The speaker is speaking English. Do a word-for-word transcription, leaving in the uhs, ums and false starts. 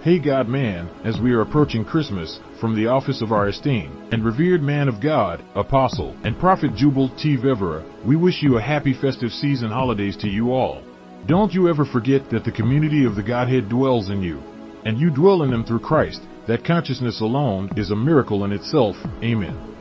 Hey God man, as we are approaching Christmas, from the office of our esteemed and revered man of God, apostle, and prophet Jubal T. Vevera, we wish you a happy festive season holidays to you all. Don't you ever forget that the community of the Godhead dwells in you, and you dwell in them through Christ. That consciousness alone is a miracle in itself. Amen.